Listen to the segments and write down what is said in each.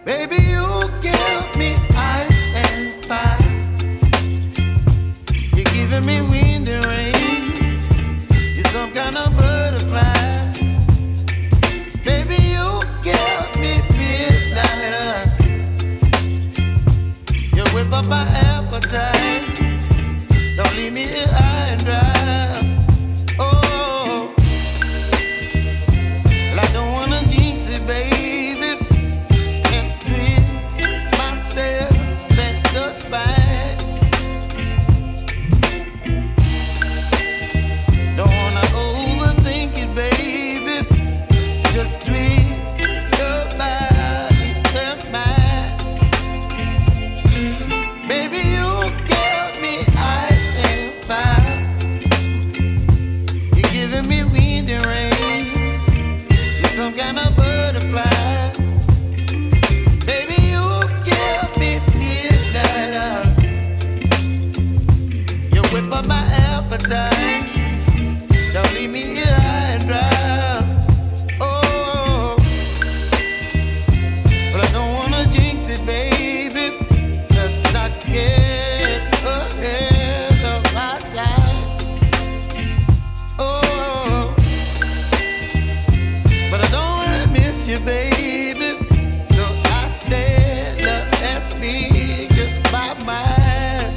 Baby, you give me ice and fire. You're giving me wind and rain. You're some kind of butterfly. Baby, you give me midnight. You whip up my appetite. Don't leave me here high and dry. Oh, well, I don't wanna jinx it, baby, and twist myself at the spine. Don't wanna overthink it, baby. It's just twist your body and mine. Baby, you give me ice and fire. You're giving me wind and rain. You're some kind of butterfly. Baby, you give me midnight. You whip up my appetite. Don't leave me here high and dry. Oh, but I don't wanna jinx it, baby. Let's not get ahead of my time. Oh, but I don't wanna miss you, baby. So I stand up and speak just my mind.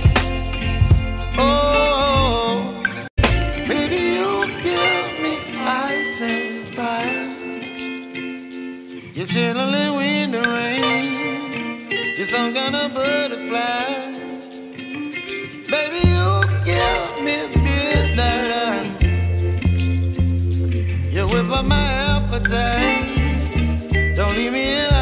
Oh, baby, you give me ice and fire. You're chilling wind and rain. You're some kind of butterfly. Baby, you give me midnight. You whip up my appetite. Don't leave me here